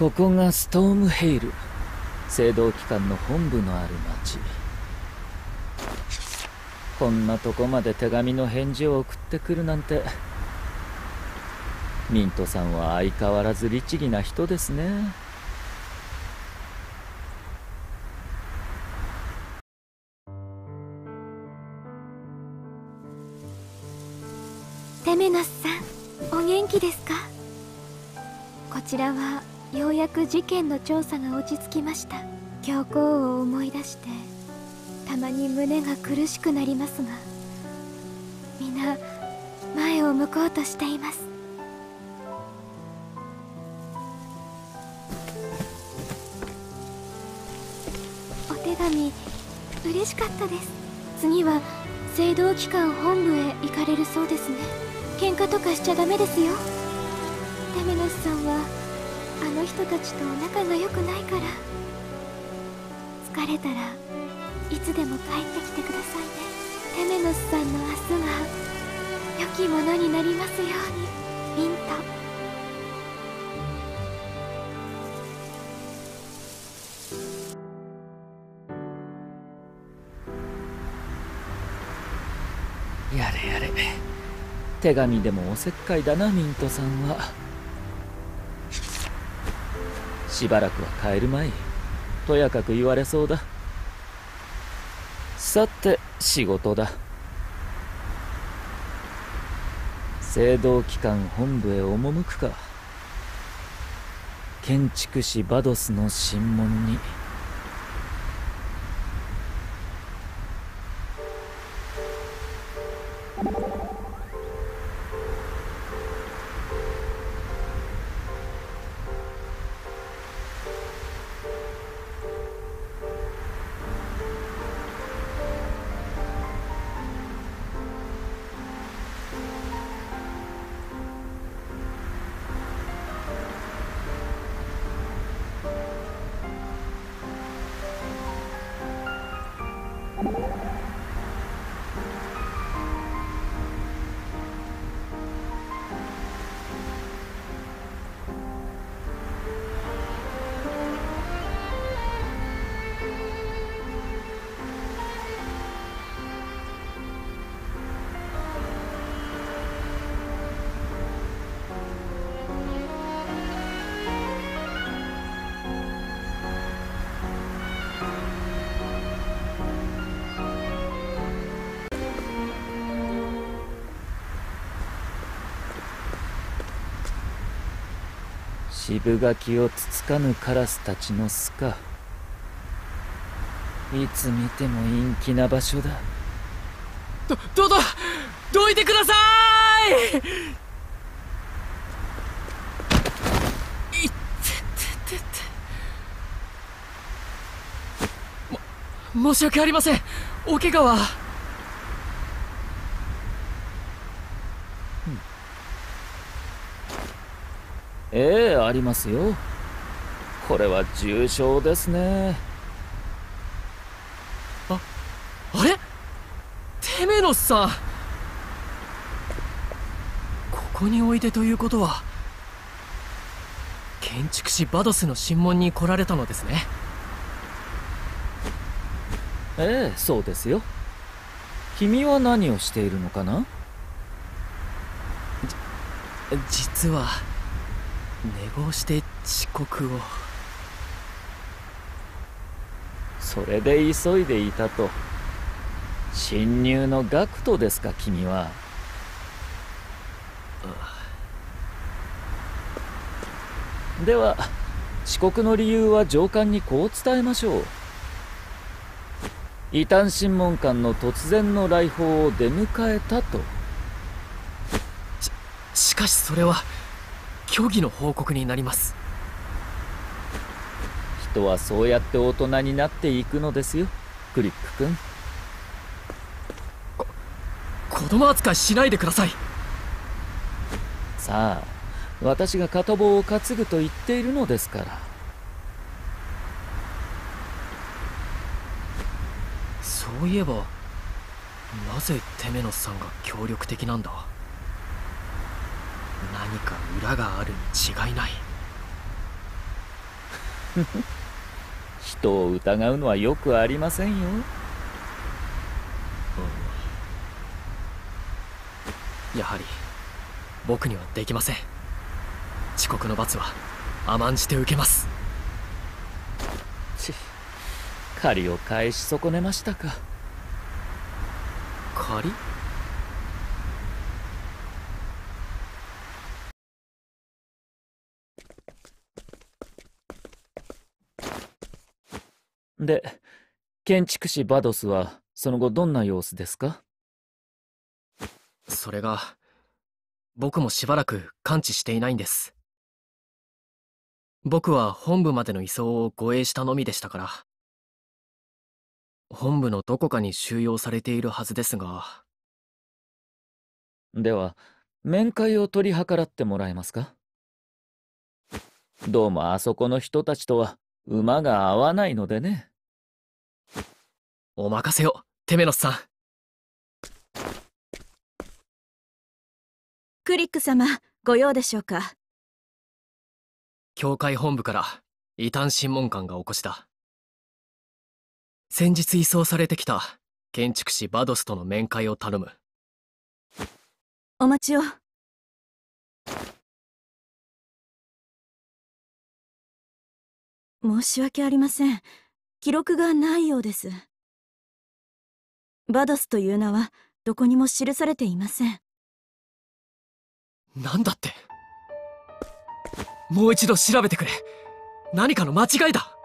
ここがストームヘイル、聖堂機関の本部のある町。こんなとこまで手紙の返事を送ってくるなんて。ミントさんは相変わらず律儀な人ですね。 テメノスさん、お元気ですか？こちらはようやく事件の調査が落ち着きました。教皇を思い出してたまに胸が苦しくなりますが、皆前を向こうとしています。お手紙嬉しかったです。次は聖堂機関本部へ行かれるそうですね。喧嘩とかしちゃダメですよ。テメノスさんはあの人たちと仲が良くないから。疲れたらいつでも帰ってきてくださいね。テメノスさんの明日が良きものになりますように。ミント。 やれやれ、手紙でもおせっかいだな、ミントさんは。しばらくは帰るまいとやかく言われそうだ。さて仕事だ。聖堂機関本部へ赴くか。建築士バドスの審問に。渋柿をつつかぬカラスたちの巣か。いつ見ても陰気な場所だ。 どいてください。いって申し訳ありません。お怪我は？ ええ、ありますよ。これは重傷ですね。 あれ？テメノスさん。ここにおいでということは、建築士バドスの審問に来られたのですね。 ええ、そうですよ。君は何をしているのかな？ 実は寝坊して遅刻を。 それで急いでいたと。侵入のガクトですか、君は。では遅刻の理由は上官にこう伝えましょう。異端審問官の突然の来訪を出迎えたと。 しかしそれは虚偽の報告になります。 人はそうやって大人になっていくのですよ、クリック君。 子供扱いしないでください。 さあ、私が片棒を担ぐと言っているのですから。 そういえば、なぜテメノスさんが協力的なんだ？何か裏があるに違いない。 人を疑うのはよくありませんよ。 やはり僕にはできません。遅刻の罰は甘んじて受けます。 借りを返し損ねましたか。 借り？ で、建築士バドスはその後どんな様子ですか？ それが僕もしばらく完治していないんです。僕は本部までの移送を護衛したのみでしたから。本部のどこかに収容されているはずですが。 では面会を取り計らってもらえますか？どうもあそこの人たちとは馬が合わないのでね。 お任せを、テメノスさん。 クリック様、ご用でしょうか？ 教会本部から異端審問官がお越しだ。先日移送されてきた建築士バドスとの面会を頼む。 お待ちを。申し訳ありません。記録がないようです。バドスという名はどこにも記されていません。 なんだって？もう一度調べてくれ。何かの間違いだ。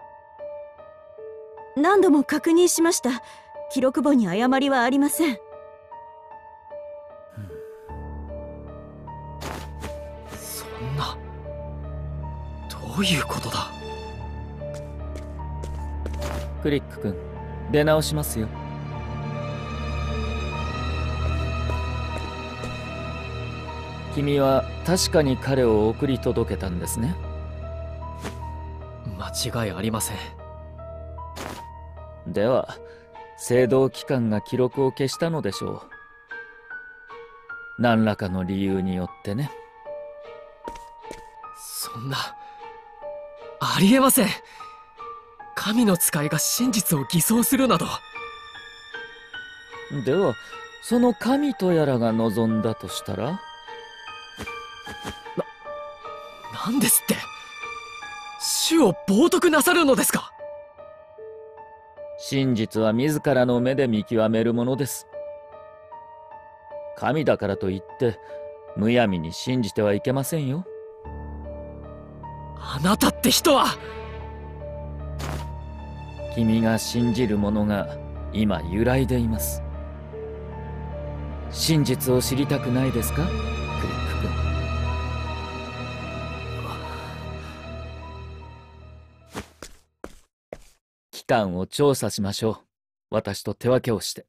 何度も確認しました。記録簿に誤りはありません。 そんな、どういうことだ？ クリック君、出直しますよ。君は確かに彼を送り届けたんですね。 間違いありません。 では制動機関が記録を消したのでしょう。何らかの理由によってね。 そんな、ありえません。神の使いが真実を偽装するなど。 ではその神とやらが望んだとしたら？ なんですって？主を冒涜なさるのですか？ 真実は自らの目で見極めるものです。神だからといってむやみに信じてはいけませんよ。 あなたって人は！ 君が信じるものが今揺らいでいます。真実を知りたくないですか、クリック君。機関を調査しましょう。私と手分けをして。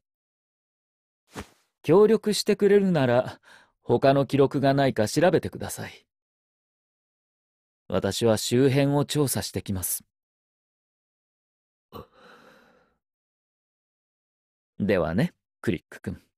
協力してくれるなら他の記録がないか調べてください。私は周辺を調査してきます。ではね、クリック君。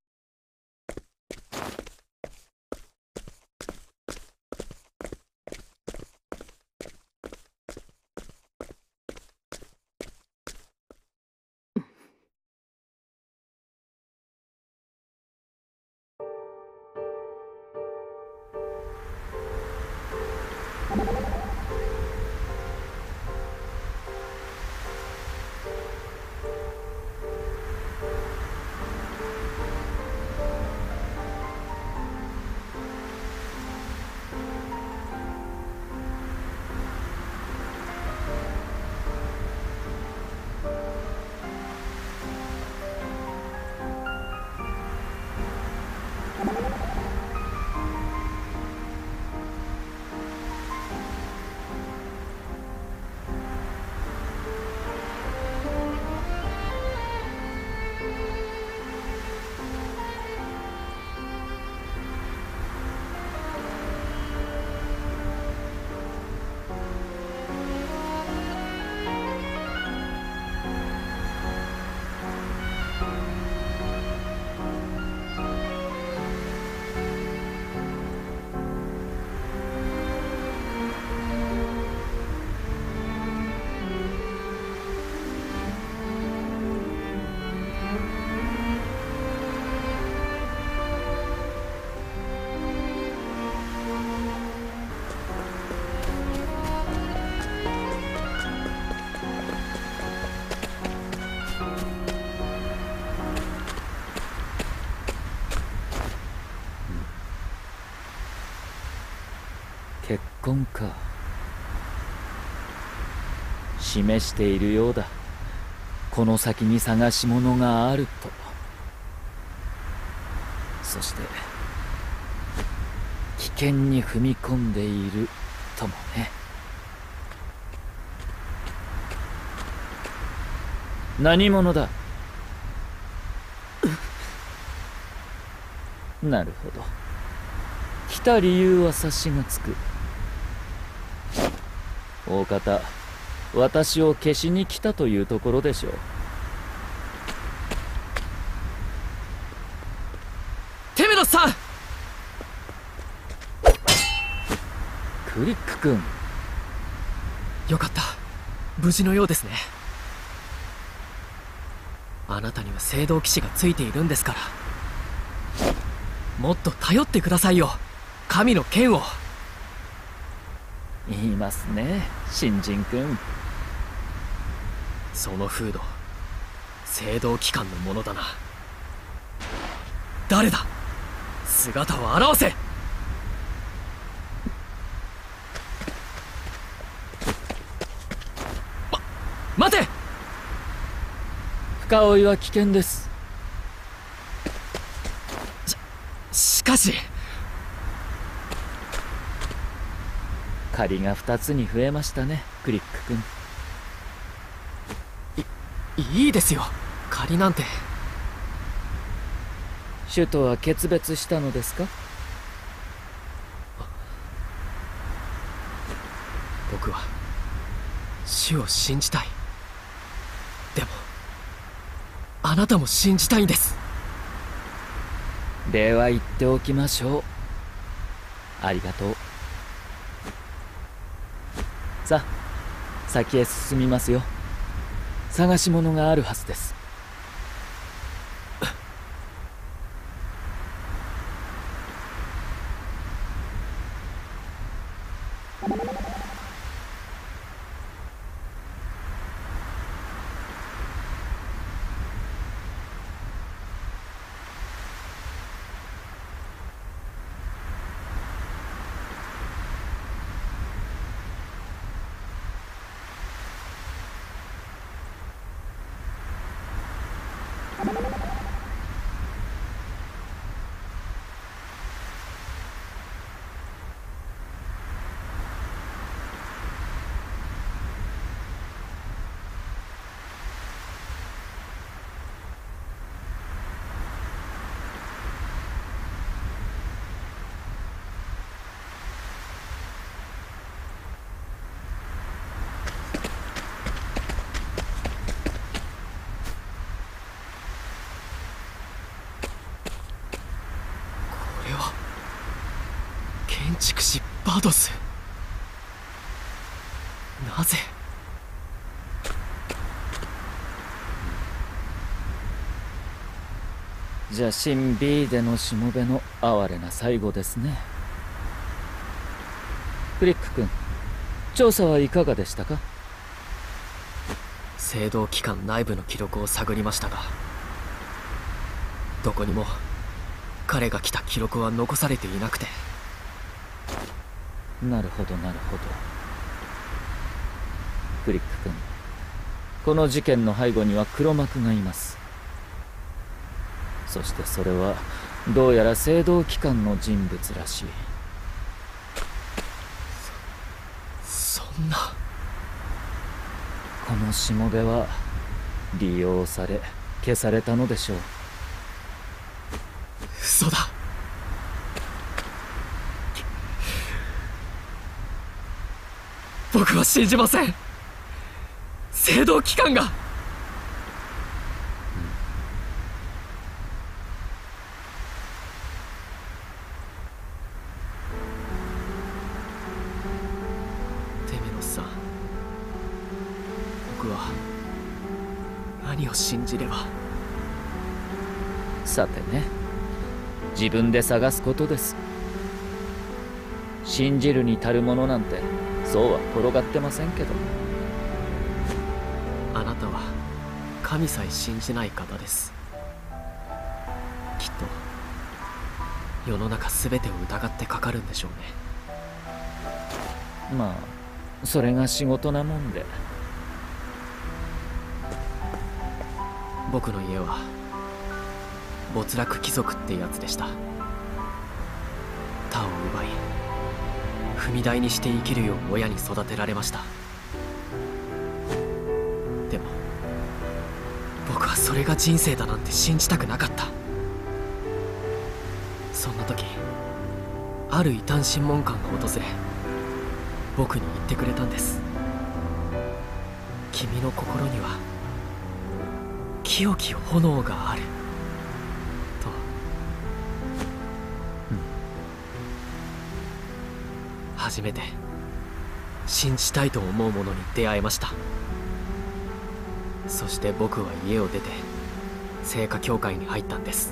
痕か。示しているようだ。この先に探し物があると。そして危険に踏み込んでいるともね。何者だ。なるほど。来た理由は察しがつく。大方私を消しに来たというところでしょう。 テメノスさん。 クリック君。 よかった、無事のようですね。あなたには聖堂騎士がついているんですから、もっと頼ってくださいよ、神の剣を。 言いますね、新人君。 そのフード、聖堂機関のものだな。誰だ、姿を現せ。待て。 深追いは危険です。 しかし借りが2つに増えましたね、クリック君。 いいですよ、借りなんて。 首都は決別したのですか。 僕は主を信じたい。でもあなたも信じたいんです。 礼は言っておきましょう。ありがとう。さあ、先へ進みますよ。探し物があるはずです。 これは建築士バドス。なぜ。 じゃあ新 B でのしもべの哀れな最後ですね。クリック君、調査はいかがでしたか。 聖堂機関内部の記録を探りましたが、どこにも彼が来た記録は残されていなくて。 なるほどなるほど。クリック君、この事件の背後には黒幕がいます。そしてそれはどうやら聖堂機関の人物らしい。 そんな。 このしもべは利用され消されたのでしょう。 嘘だ。僕は信じません。聖堂機関が。テメノスさん、僕は何を信じれば。 さてね、自分で探すことです。信じるに足るものなんてそうは転がってませんけど。 あなたは神さえ信じない方です。きっと世の中全てを疑ってかかるんでしょうね。 まあそれが仕事なもんで。 僕の家は没落貴族ってやつでした。他を奪い踏み台にして生きるよう親に育てられました。でも僕はそれが人生だなんて信じたくなかった。そんな時ある異端審問官が訪れ僕に言ってくれたんです。君の心には清き炎があると。初めて信じたいと思うものに出会えました。そして僕は家を出て聖火教会に入ったんです。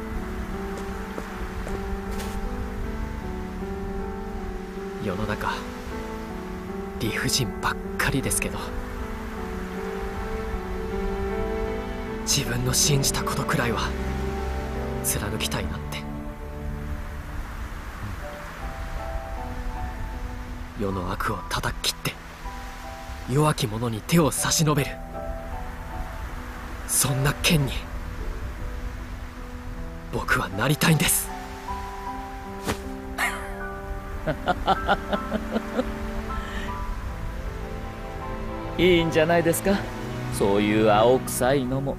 世の中理不尽ばっかりですけど、自分の信じたことくらいは貫きたいなって。世の悪を叩き切って弱き者に手を差し伸べる、そんな剣に僕はなりたいんです。 いいんじゃないですか、そういう青臭いのも。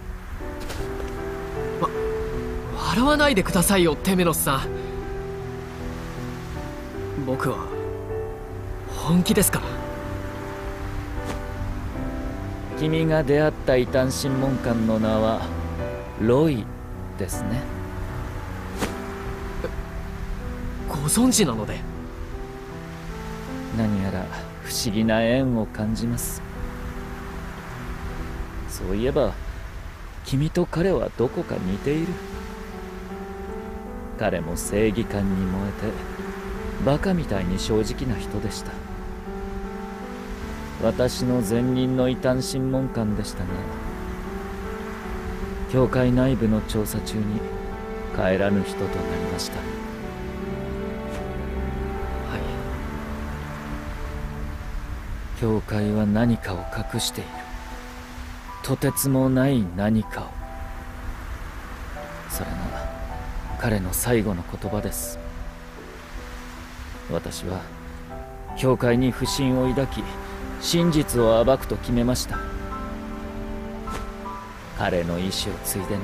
笑わないでくださいよテメノスさん。僕は本気ですから。 君が出会った異端審問官の名はロイですね。 ご存知なので。 何やら不思議な縁を感じます。そういえば君と彼はどこか似ている。彼も正義感に燃えてバカみたいに正直な人でした。私の前任の異端審問官でしたが、教会内部の調査中に帰らぬ人となりました。 はい。 教会は何かを隠している。とてつもない何かを。それが彼の最後の言葉です。私は教会に不信を抱き、真実を暴くと決めました。彼の意志を継いでね。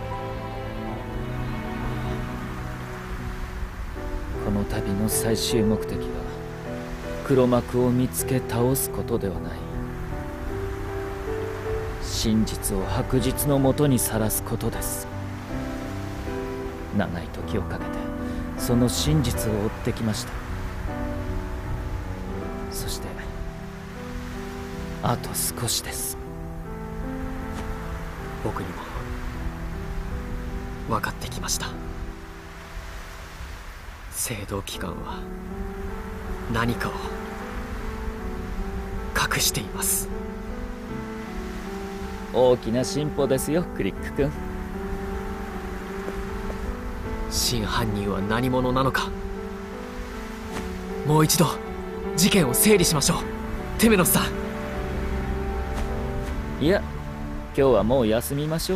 この旅の最終目的は黒幕を見つけ倒すことではない。真実を白日のもとにさらすことです。長い時をかけてその真実を追ってきました。そしてあと少しです。 僕にも分かってきました。聖堂機関は何かを隠しています。 大きな進歩ですよ、クリック君。 真犯人は何者なのか、もう一度事件を整理しましょうテメノスさん。 いや、今日はもう休みましょう。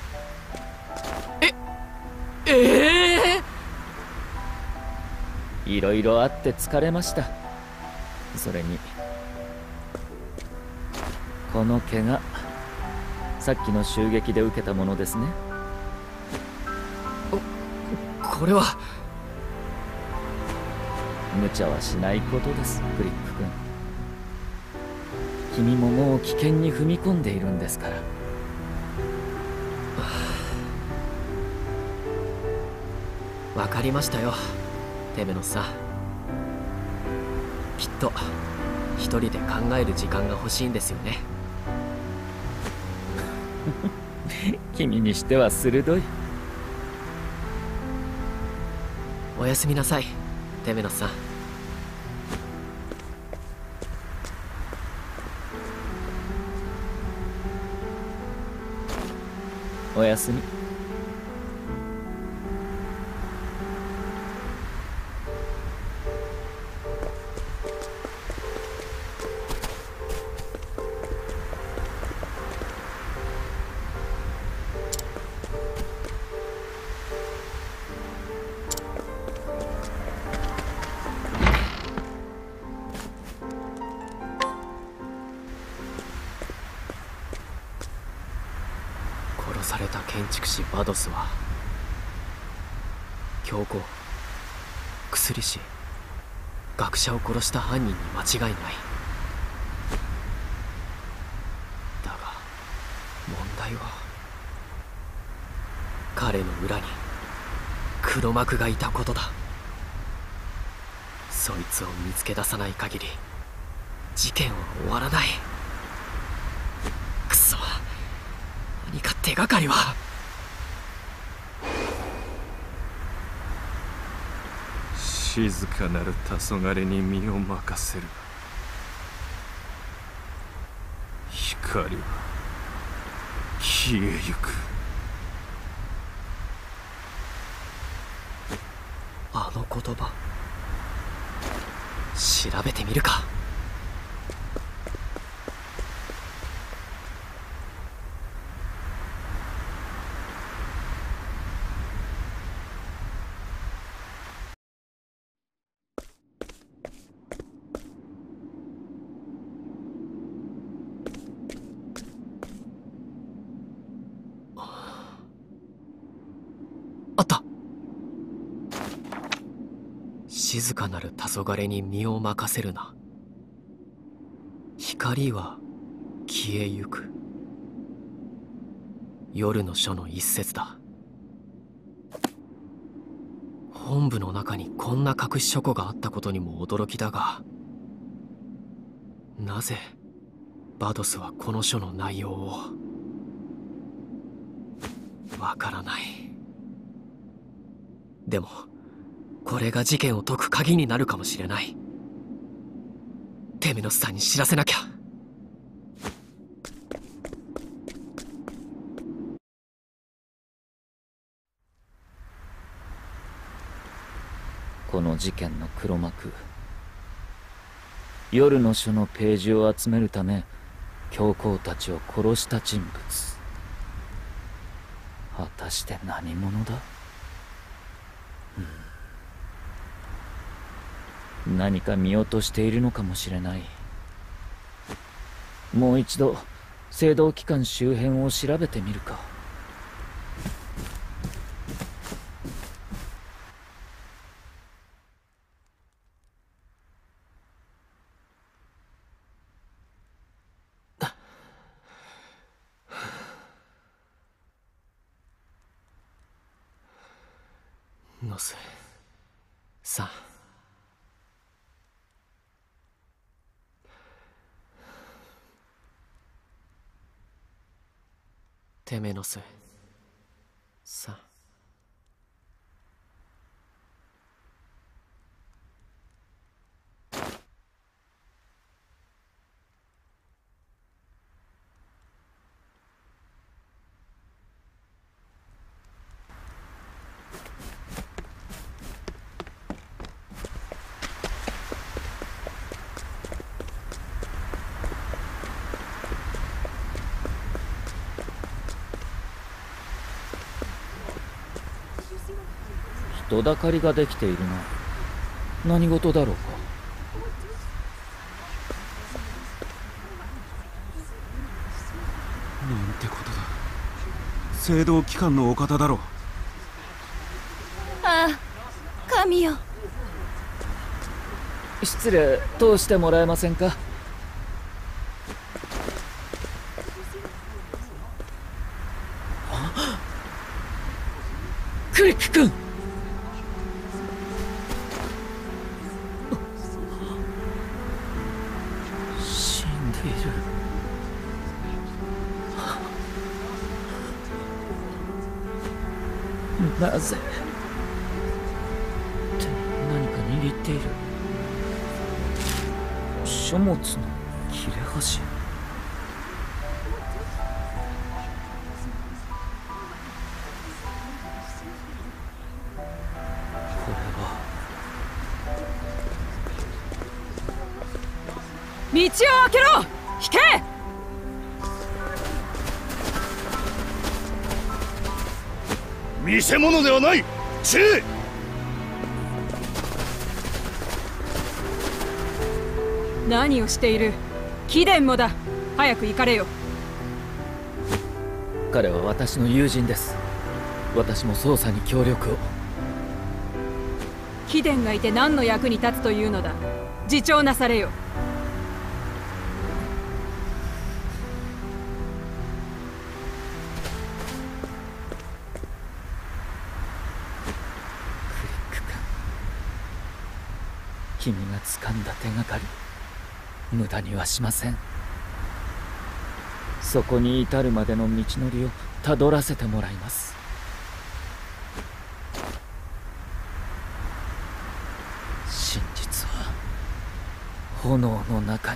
いろいろあって疲れました。それにこの怪我、さっきの襲撃で受けたものですね。 これは無茶はしないことです、クリック君。君ももう危険に踏み込んでいるんですから。 わかりましたよテメノスさん。きっと一人で考える時間が欲しいんですよね。 君にしては鋭い。 おやすみなさいテメノスさん。 おやすみ。 た建築士バドスは教皇、薬師、学者を殺した犯人に間違いない。だが問題は彼の裏に黒幕がいたことだ。そいつを見つけ出さない限り事件は終わらない。くそ、何か手がかりは。 静かなる黄昏に身を任せる。光は消えゆく。 あの言葉調べてみるか。あった。静かなる黄昏に身を任せるな。光は消えゆく。夜の書の一節だ。本部の中にこんな隠し書庫があったことにも驚きだが、なぜバドスはこの書の内容を。わからない。でもこれが事件を解く鍵になるかもしれない。テメノスさんに知らせなきゃ。 この事件の黒幕、夜の書のページを集めるため教皇たちを殺した人物。果たして何者だ。何か見落としているのかもしれない。もう一度聖堂機関周辺を調べてみるか。 ノスさん、テメノスさん。 人だかりができているな。何事だろうか。 なんてことだ。聖堂機関のお方だろう。 ああ、神よ。 失礼、通してもらえませんか。クリック君、死んでいる。なぜ。手に何か握っている。書物の切れ端。 道を開けろ。引け。 見せ物ではない。散れ。 何をしている。貴殿もだ。早く行かれよ。 彼は私の友人です。私も捜査に協力を。 貴殿がいて何の役に立つというのだ。自重なされよ。 クリック君が掴んだ手がかり、無駄にはしません。そこに至るまでの道のりをたどらせてもらいます。真実は炎の中に。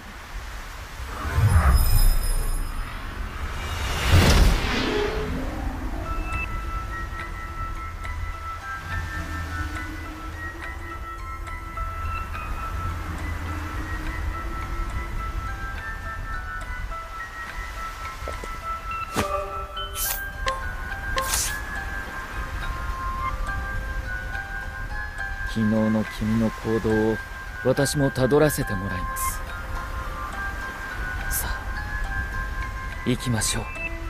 昨日の君の行動を私もたどらせてもらいます。さあ行きましょう。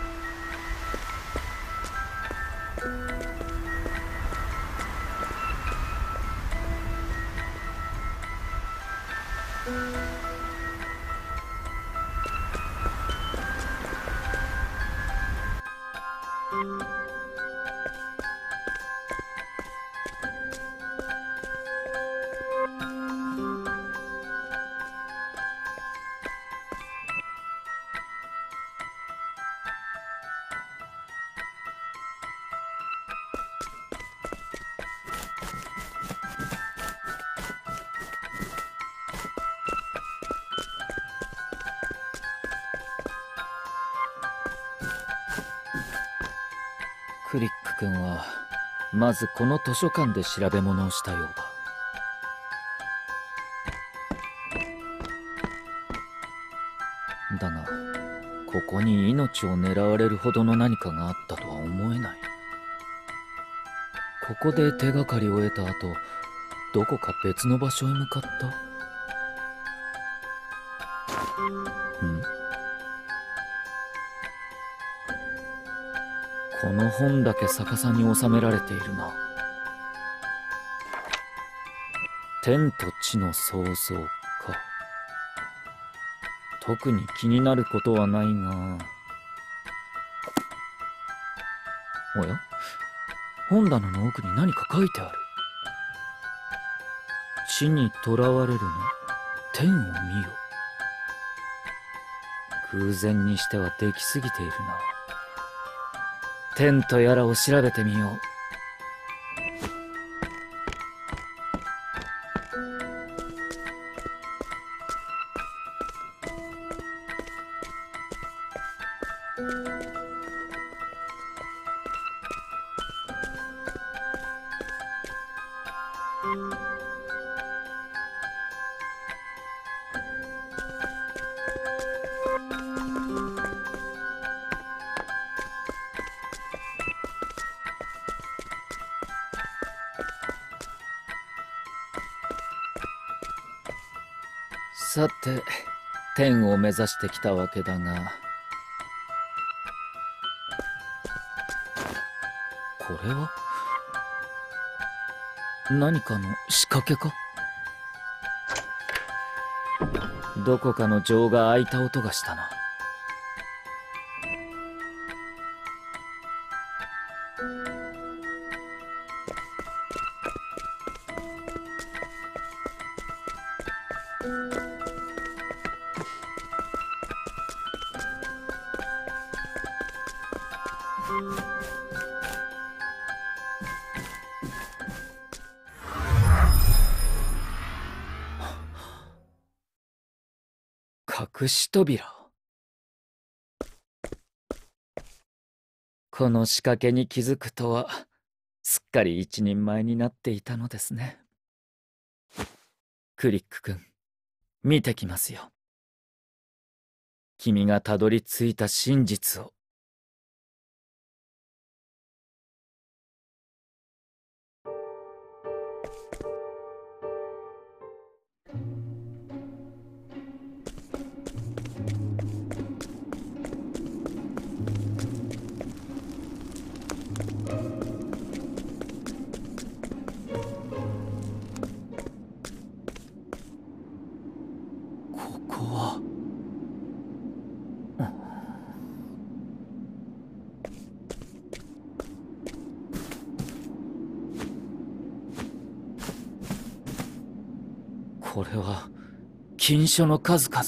クリック君はまずこの図書館で調べ物をしたようだ。だがここに命を狙われるほどの何かがあったとは思えない。ここで手がかりを得た後、どこか別の場所へ向かった。この本だけ逆さに収められているな。天と地の創造か。特に気になることはないが。おや、本棚の奥に何か書いてある。地に囚われるな、天を見よ。偶然にしてはできすぎているな。天とやらを調べてみよう。さて、天を目指してきたわけだが、これは何かの仕掛けか？どこかの錠が開いた音がしたな。隠し扉。この仕掛けに気づくとは、すっかり一人前になっていたのですね。クリック君、見てきますよ。君がたどり着いた真実を。 ここはこれは禁書の数々。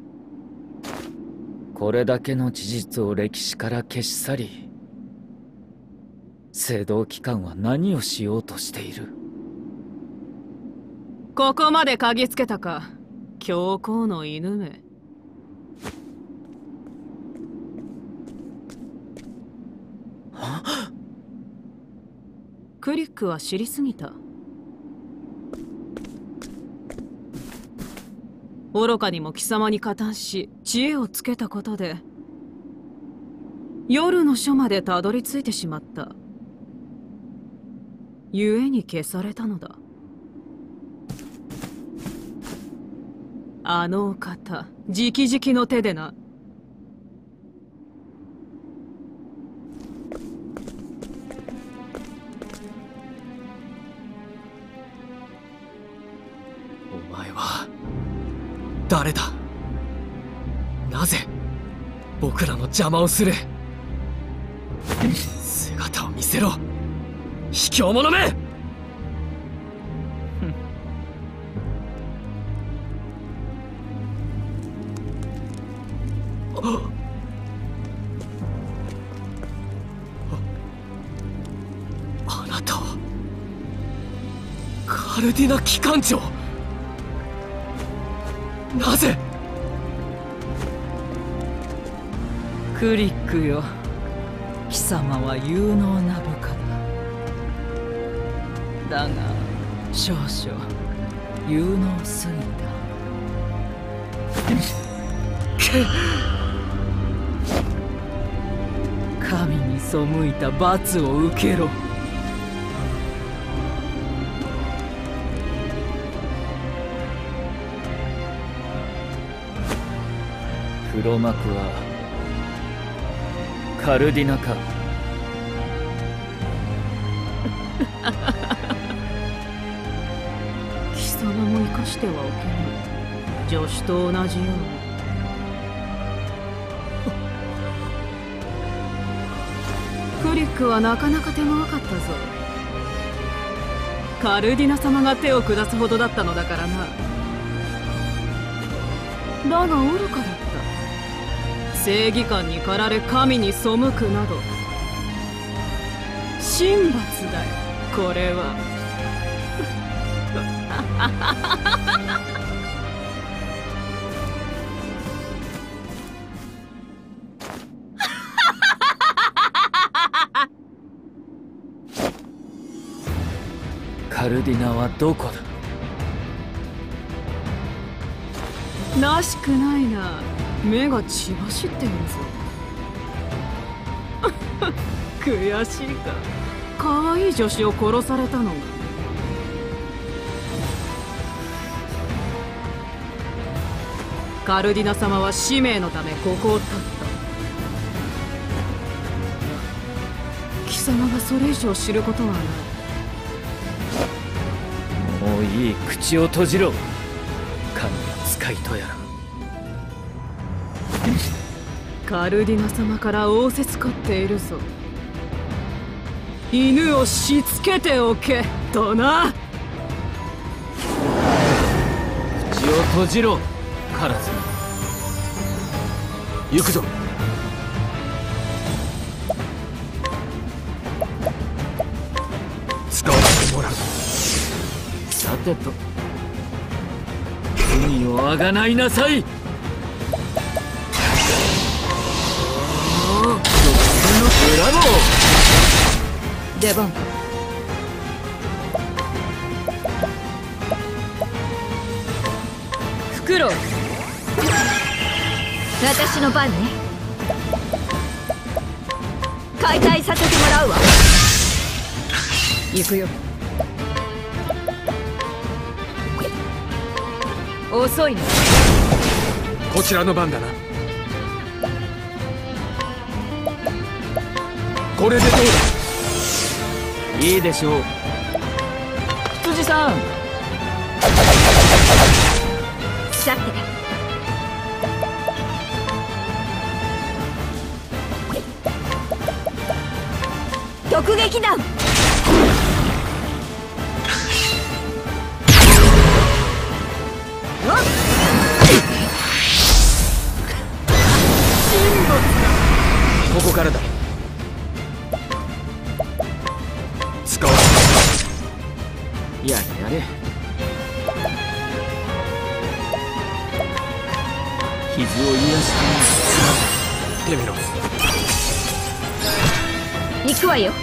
これだけの事実を歴史から消し去り、聖堂機関は何をしようとしている。 ここまで嗅ぎつけたか、教皇の犬め。クリックは知りすぎた。愚かにも貴様に加担し知恵をつけたことで夜の書までたどり着いてしまった。故に消されたのだ。あのお方直々の手でな。 お前は誰だ？なぜ僕らの邪魔をする？姿を見せろ、卑怯者め！あなたはカルディナ機関長。なぜ？ クリックよ、貴様は有能な部下だ。だが少々有能すぎた。神に背いた罰を受けろ。 黒幕はカルディナか。 貴様も生かしてはおけない。助手と同じように。クリックはなかなか手強かったぞ。カルディナ様が手を下すほどだったのだからな。だが愚かだった。正義感に駆られ神に背くなど神罰だよ、これは。 カルディナはどこだ？ らしくないな。目が血走ってるぞ。悔しいか。可愛い女子を殺されたのが。カルディナ様は使命のためここを立った。貴様がそれ以上知ることはない。 もういい、口を閉じろ。神の使いとやら。 カルディナ様から仰せつかっているぞ。犬をしつけておけとな。 口を閉じろ、カラス。 行くぞ。使わせてもらう。 さてと、罪をあがないなさい。ブラボー。 出番。フクロウ、 私の番ね。解体させてもらうわ。 行くよ。遅いの。 こちらの番だな。これでどうだ？ いいでしょう。羊さん。 さて、突撃弾。 ここからだ。 使わやれやれ。傷を癒してテメロス。 行くわよ。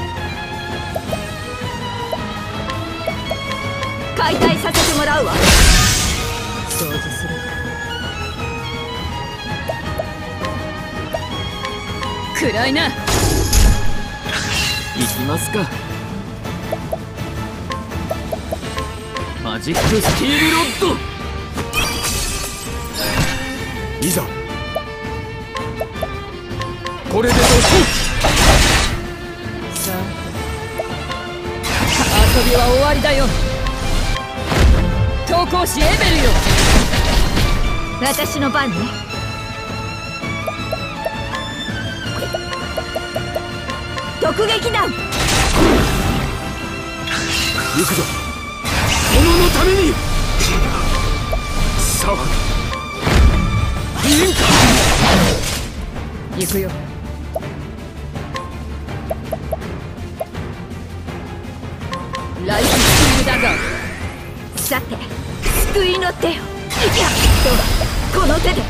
解体させてもらうわ。 掃除する。暗いな。 行きますか。マジックスティールロッド。 いざこれでどうさあ、遊びは終わりだよ。投稿しエベルよ。 私の番ね。突撃弾。 行くぞ。殿のために。騒ぐ。 行くよ。ライフスティールダガー。 さて、救いの手を。いや、どうだ、この手で。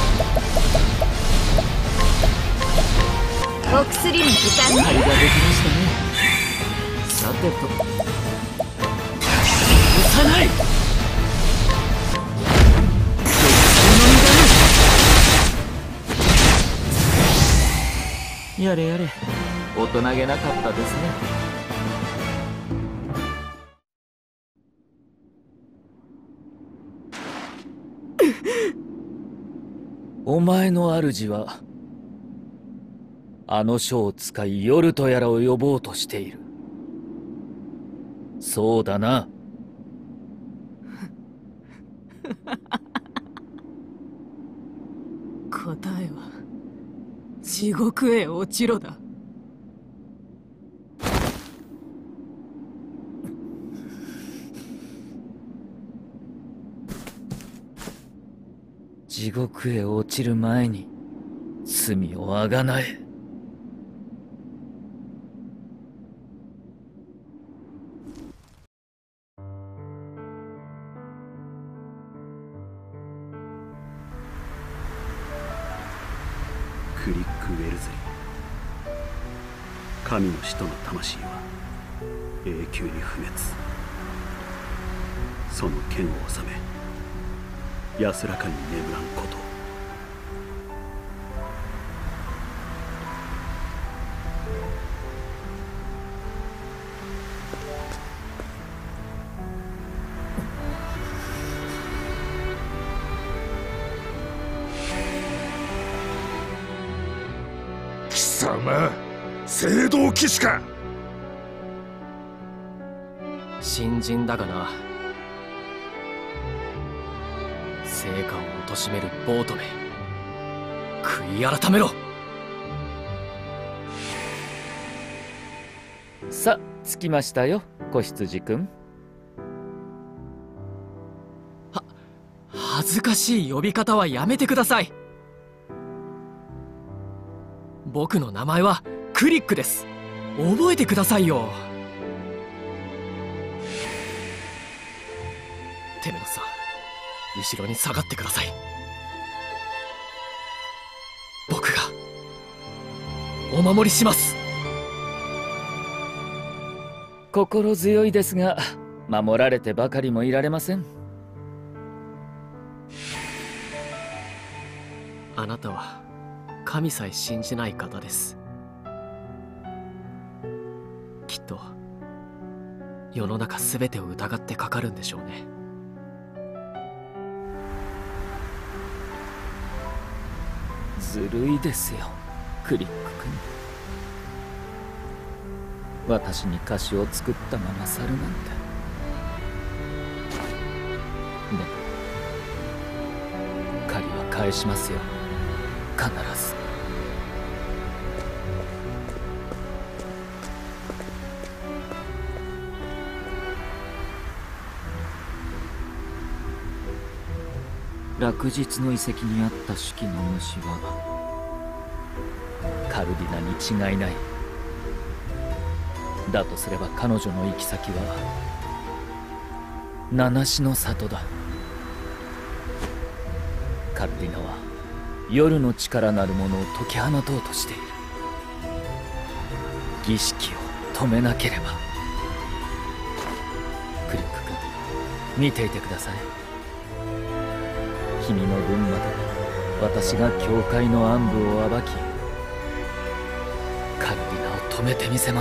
お薬の時間ね。 ができましたね。さてと、押さない。やれやれ、大人げなかったですね。お前の主はあの書を使いヨルトやらを呼ぼうとしている。そうだな。 答えは地獄へ落ちろだ。 地獄へ落ちる前に罪をあがなえ。 クリック・ウェルズリー、神の使徒の魂は永久に不滅。その剣を収め安らかに眠らんこと。 貴様、聖堂騎士か。 新人だがな。成果を貶めるボートめ、悔い改めろ。 さあ、着きましたよ、子羊くん。 恥ずかしい呼び方はやめてください。僕の名前はクリックです。覚えてくださいよ。テメノスさん、後ろに下がってください。僕がお守りします。 心強いですが、守られてばかりもいられません。 あなたは神さえ信じない方です。きっと世の中すべてを疑ってかかるんでしょうね。 ずるいですよ、クリック君。 私に菓子を作ったまま去るなんて。でも借りは返しますよ、必ず。落日の遺跡にあった手記の主はカルディナに違いない。だとすれば彼女の行き先は七種の里だ。カルディナは夜の力なるものを解き放とうとしている。儀式を止めなければ。クリック君、見ていてください。君の分まで私が教会の暗部を暴き、カルディナを止めてみせます。